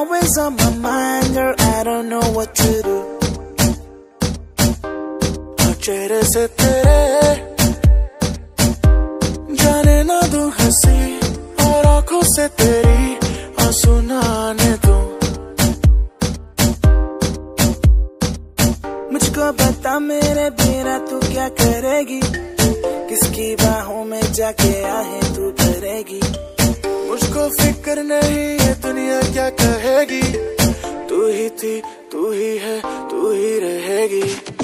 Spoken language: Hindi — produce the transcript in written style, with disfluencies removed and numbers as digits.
always on my mind, girl, I don't know what to do. चेहरे से तेरे जाने ना दूं हंसी, और आंखों से तेरी आंसू ना आने दूं। मुझको बता मेरे बिना तू क्या करेगी, किसकी बाहों में जाके आहे तू करेगी। मुझको फिक्र नहीं ये दुनिया क्या कहेगी, तू ही थी, तू ही है, तू ही रहेगी।